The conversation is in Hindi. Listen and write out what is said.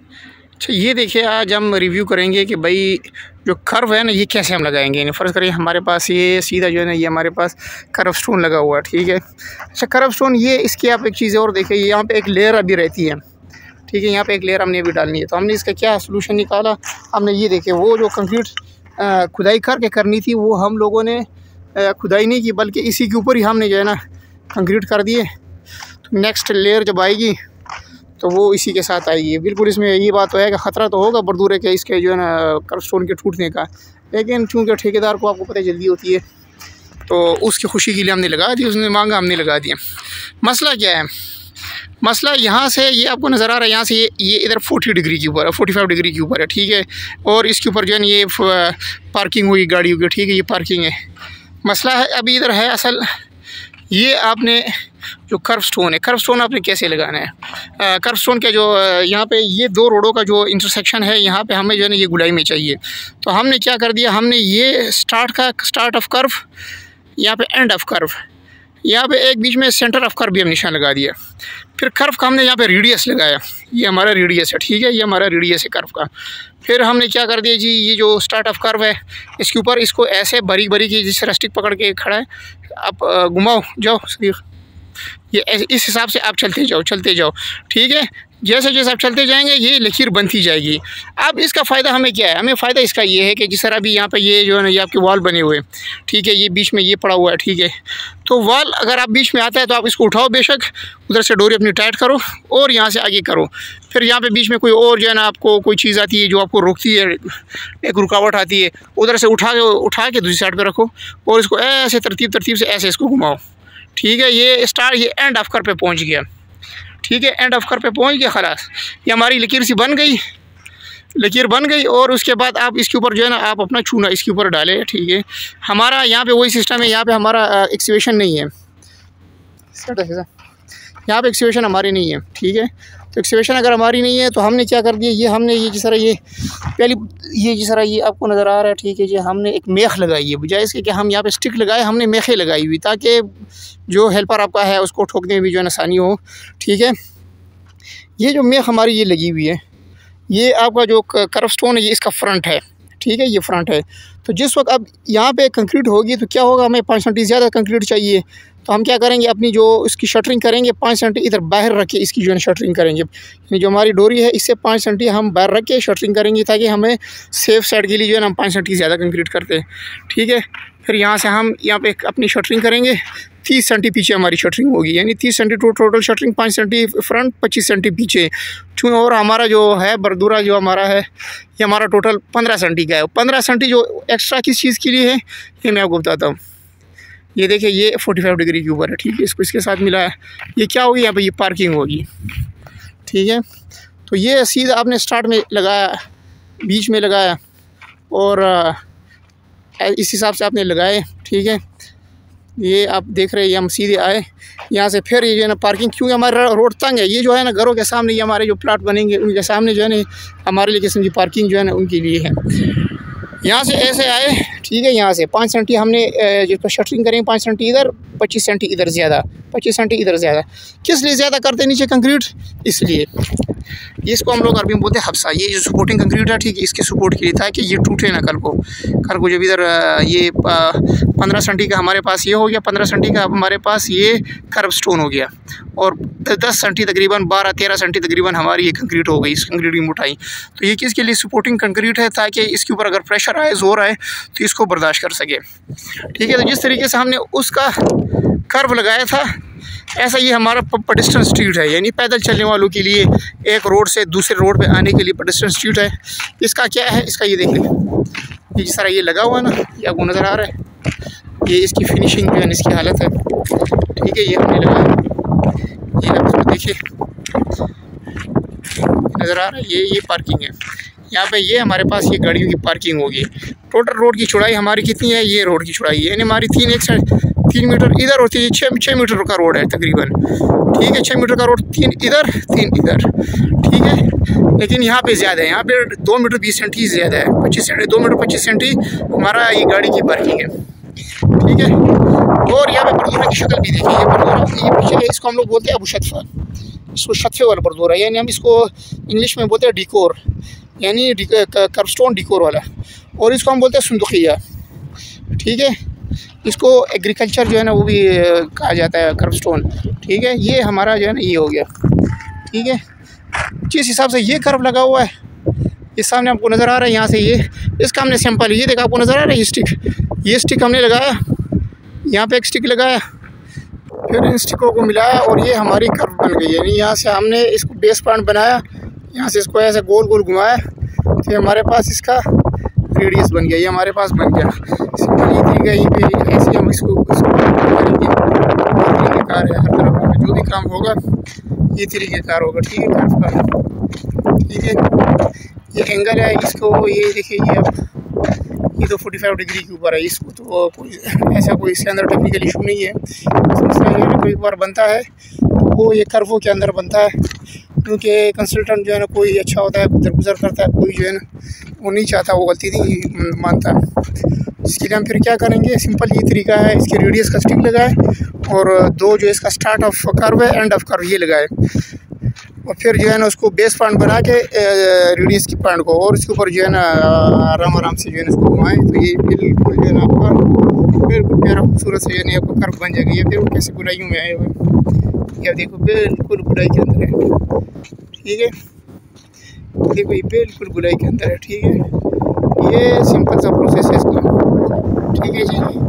अच्छा ये देखिए, आज हम रिव्यू करेंगे कि भाई जो कर्व है ना ये कैसे हम लगाएंगे। यानी फ़र्ज़ करिए हमारे पास ये सीधा जो है ना ये हमारे पास कर्व स्टोन लगा हुआ है, ठीक है। अच्छा कर्व स्टोन ये इसकी आप एक चीज़ और देखिए, यहाँ पे एक लेयर अभी रहती है, ठीक है। यहाँ पे एक लेयर हमने अभी डालनी है, तो हमने इसका क्या सोल्यूशन निकाला। हमने ये देखिए वो जो कंक्रीट खुदाई करके करनी थी वो हम लोगों ने खुदाई नहीं की, बल्कि इसी के ऊपर ही हमने जो है ना कंक्रीट कर दिए। तो नेक्स्ट लेयर जब आएगी तो वो इसी के साथ आएगी। बिल्कुल इसमें ये बात तो है कि ख़तरा तो होगा बरदूर है कि इसके जो है ना कर्व स्टोन के टूटने का, लेकिन चूँकि ठेकेदार को आपको पता जल्दी होती है तो उसकी खुशी के लिए हमने लगा दी, उसने मांगा हमने लगा दिया। मसला क्या है, मसला यहाँ से ये आपको नज़र आ रहा है, यहाँ से ये इधर 40 डिग्री के ऊपर है, 45 डिग्री के ऊपर है, ठीक है। और इसके ऊपर जो है ना ये पार्किंग हुई गाड़ियों की, ठीक है, ये पार्किंग है। मसला है अभी इधर है असल, ये आपने जो कर्व स्टोन है, कर्व स्टोन आपने कैसे लगाना है। कर्व स्टोन के जो यहाँ पे ये दो रोडों का जो इंटरसेक्शन है, यहाँ पे हमें जो है ना ये गुलाई में चाहिए। तो हमने क्या कर दिया, हमने ये स्टार्ट ऑफ कर्व, यहाँ पे एंड ऑफ कर्व, यहाँ पे एक बीच में सेंटर ऑफ कर्व भी हम निशान लगा दिया। फिर कर्व का हमने यहाँ पे रेडियस लगाया, ये हमारा रेडियस है, ठीक है, ये हमारा रेडियस है कर्व का। फिर हमने क्या कर दिया जी, ये जो स्टार्ट ऑफ कर्व है इसके ऊपर इसको ऐसे बारीक बारीक की जिससे रस्टिक पकड़ के खड़ा है, आप घुमाओ जाओ, ये इस हिसाब से आप चलते जाओ, ठीक है। जैसे जैसे आप चलते जाएंगे ये लकीर बनती जाएगी। अब इसका फ़ायदा हमें क्या है, हमें फ़ायदा इसका ये है कि जिस तरह अभी यहाँ पे ये जो है ना ये आपके वॉल बने हुए, ठीक है, ये बीच में ये पड़ा हुआ है, ठीक है। तो वॉल अगर आप बीच में आता है तो आप इसको उठाओ बेशक, उधर से डोरी अपनी टाइट करो और यहाँ से आगे करो। फिर यहाँ पे बीच में कोई और जो है ना आपको कोई चीज़ आती है जो आपको रोकती है, एक रुकावट आती है, उधर से उठा के दूसरी साइड पर रखो और इसको ऐसे तरतीब से ऐसे इसको घुमाओ, ठीक है। ये एंड ऑफ कर्व पे पहुँच गया, ठीक है, एंड ऑफ कर्व पे पहुँच गया। खलास ये हमारी लकीर सी लकीर बन गई और उसके बाद आप इसके ऊपर जो है ना आप अपना चूना इसके ऊपर डालें, ठीक है। हमारा यहाँ पे वही सिस्टम है, यहाँ पे हमारा एक्सकेवेशन नहीं है, यहाँ पे एक्सकेवेशन हमारी नहीं है, ठीक है। तो एक्सकेवेशन अगर हमारी नहीं है तो हमने क्या कर दिया, ये हमने ये जिस तरह ये आपको नज़र आ रहा है, ठीक है जी, हमने एक मेख लगाई है, बजाय इसके कि हम यहाँ पे स्टिक लगाए हमने मेखें लगाई हुई, ताकि जो हेल्पर आपका है उसको ठोकने में भी जो है आसानी हो, ठीक है। ये जो मेख हमारी ये लगी हुई है, ये आपका जो कर्व स्टोन है ये इसका फ्रंट है, ठीक है, ये फ्रंट है। तो जिस वक्त अब यहाँ पे कंक्रीट होगी तो क्या होगा, हमें 5 सेंटी ज़्यादा कंक्रीट चाहिए, तो हम क्या करेंगे, अपनी जो इसकी शटरिंग करेंगे 5 सेंटी इधर बाहर रख के इसकी जो है शटरिंग करेंगे। यानी जो हमारी डोरी है इससे 5 सेंटी हम बाहर रख के शटरिंग करेंगे, ताकि हमें सेफ साइड के लिए जो है ना हम 5 सेंटी ज़्यादा कंक्रीट करते हैं, ठीक है। फिर यहाँ से हम यहाँ पे अपनी शटरिंग करेंगे, 30 सेंटी पीछे हमारी शटरिंग होगी, यानी 30 centi total shuttering, 5 centi front, 25 centi पीछे। और हमारा जो है बरदूरा जो हमारा है ये हमारा टोटल 15 सेंटी का है। 15 सेंटी जो एक्स्ट्रा किस चीज़ के लिए है ये मैं आपको बताता हूँ। ये देखिए ये 45 डिग्री के ऊपर है, ठीक है, इसको इसके साथ मिला है, ये क्या होगी, यहाँ पे ये पार्किंग होगी, ठीक है। तो ये सीधा आपने स्टार्ट में लगाया, बीच में लगाया और इस हिसाब से आपने लगाए, ठीक है। ये आप देख रहे हैं, ये हम सीधे आए यहाँ से, फिर ये जो है ना पार्किंग, क्योंकि हमारा रोड तंग है, ये जो है ना घरों के सामने ये हमारे जो प्लाट बनेंगे उनके सामने जो है ना हमारे लिए किस्म की पार्किंग जो है ना उनके लिए है। यहाँ से ऐसे आए, ठीक है, यहाँ से 5 सेंटी हमने जिस पर शटरिंग करेंगे 5 सेंटी इधर, 25 सेंटी इधर ज़्यादा, 25 सेंटी इधर ज़्यादा। किस लिए ज़्यादा करते नीचे कंक्रीट, इसलिए इसको हम लोग अरबी में बोलते हैं हफ्सा, ये जो सपोर्टिंग कंक्रीट है, ठीक है, इसके सपोर्ट के लिए, ताकि ये टूटे ना कल को जब इधर ये 15 सेंटी का हमारे पास ये हो गया, 15 सेंटी का हमारे पास ये कर्व स्टोन हो गया और 10 सेंटी तकरीबन 12-13 सेंटी तकरीबन हमारी ये कंक्रीट हो गई, इस कंक्रीट की मोटाई। तो ये किसके लिए सपोर्टिंग कंक्रीट है, ताकि इसके ऊपर अगर प्रेशर आए, जोर आए तो इसको बर्दाश्त कर सके, ठीक है। तो जिस तरीके से हमने उसका कर्व लगाया था, ऐसा ये हमारा पेडेस्ट्रियन स्ट्रीट है, यानी पैदल चलने वालों के लिए एक रोड से दूसरे रोड पे आने के लिए पेडेस्ट्रियन स्ट्रीट है। इसका क्या है, इसका ये देखिए, ये जिस तरह ये लगा हुआ है ना, ये आपको नज़र आ रहा है, ये इसकी फिनिशिंग जो है इसकी हालत है, ठीक है। ये हमने लगाया, ये आप देखिए नज़र आ रहा है, ये पार्किंग है, यहाँ पे ये हमारे पास ये गाड़ियों की पार्किंग होगी। टोटल रोड की चौड़ाई हमारी कितनी है, ये रोड की चौड़ाई है, यानी हमारी 3 मीटर इधर और 6 मीटर का रोड है तकरीबन, ठीक है, 6 मीटर का रोड, 3 इधर 3 इधर, ठीक है। लेकिन यहाँ पे ज़्यादा है, यहाँ पे 2 मीटर 20 सेंटी ज़्यादा है, 25 सेंटी 2 मीटर 25 सेंटी हमारा ये गाड़ी की पार्किंग है, ठीक है। और यहाँ पे बरदूरा की शक्ल भी देखिए, ये बरदूरा ये पीछे है, इसको हम लोग बोलते हैं अबू शतफा, इसको शथे वाला बरदोर है, यानी हम इसको इंग्लिश में बोलते हैं डिकोर, यानी कर्वस्टोन डिकोर वाला, और इसको हम बोलते हैं सुंदुखिया। ठीक है, इसको एग्रीकल्चर जो है ना वो भी कहा जाता है कर्वस्टोन। ठीक है, ये हमारा जो है ना ये हो गया। ठीक है, जिस हिसाब से ये कर्व लगा हुआ है, ये सामने आपको नज़र आ रहा है, यहाँ से ये इसका हमने सिंपल ये देखा, आपको नज़र आ रहा है ये स्टिक हमने लगाया, यहाँ पे एक स्टिक लगाया, फिर इन स्टिकों को मिलाया और ये हमारी कर्व बन गई। यानी यहाँ से हमने इसको बेस पॉइंट बनाया, यहाँ से इसको ऐसे गोल गोल घुमाया, फिर हमारे पास इसका रेडियस बन गया, ये हमारे पास बन गया। सिंपल ये तरीका, ये पे ऐसे हम इसको करेंगे, तरीक़ेकार है, हर तरफ में जो भी काम होगा ये तरीक़ेकार होगा। ठीक है, कर्व का। ठीक है, ये एंगल है, इसको ये देखिए, ये तो 45 डिग्री के ऊपर है, इसको तो कोई ऐसा कोई इसके अंदर टेक्निकल इशू नहीं है। समस्या ये है कोई बार बनता है तो वो ये कर्वों के अंदर बनता है, क्योंकि कंसल्टेंट जो है ना कोई अच्छा होता है, गुजर करता है, कोई जो है ना वो नहीं चाहता, वो गलती नहीं मानता। इसके लिए हम फिर क्या करेंगे, सिंपल ये तरीका है, इसके रेडियस का स्टिक लगाए और दो जो इसका स्टार्ट ऑफ कर्व है, एंड ऑफ कर्व ये लगाए, और फिर जो है ना उसको बेस पॉइंट बना के रेडियस की पॉइंट को, और इसके ऊपर जो है ना आराम से जो है ना इसको घुमाएं, तो ये बिल्कुल जो है ना आपका बिल्कुल प्यारा खूबसूरत से जो है आपको कर्व बन जाएगा। ये देखो कैसे गुलाइयों में आए हुए, ये देखो बिल्कुल गुलाई के अंदर है। ठीक है, देखो ये बिल्कुल गुलाई के अंदर है। ठीक है, ये सिंपल सा प्रोसेस है इसका। ठीक है जी।